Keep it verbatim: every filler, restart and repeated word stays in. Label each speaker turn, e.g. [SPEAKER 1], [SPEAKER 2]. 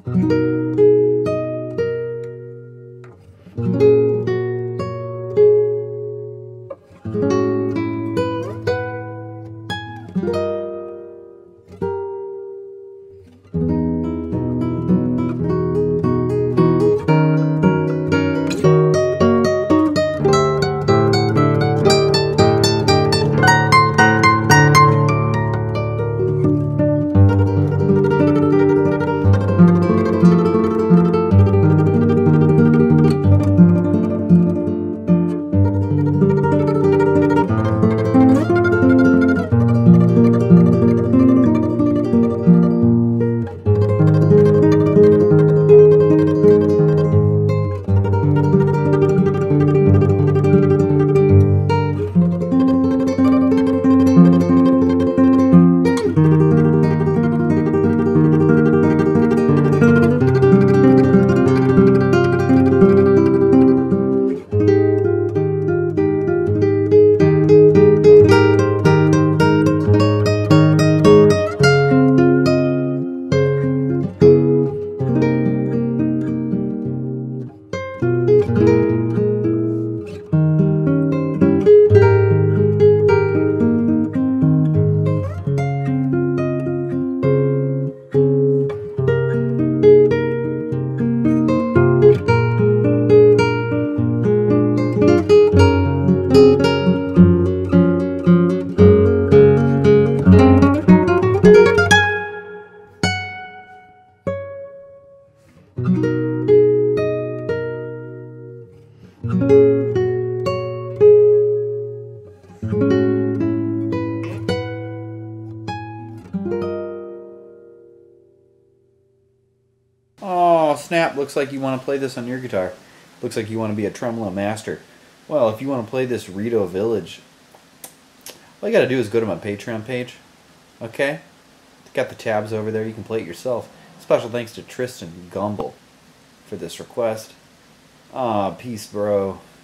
[SPEAKER 1] Oh, snap. Looks like you want to play this on your guitar. Looks like you want to be a tremolo master. Well, if you want to play this Rito Village, all you got to do is go to my Patreon page. Okay? Got the tabs over there. You can play it yourself. Special thanks to Tristan Gumble for this request. Ah, peace, bro.